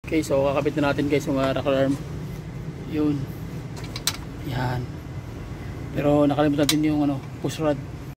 Okay, so kakabit na natin guys yung rocker arm. Yun. Yan. Pero nakalimutan natin yung push rod.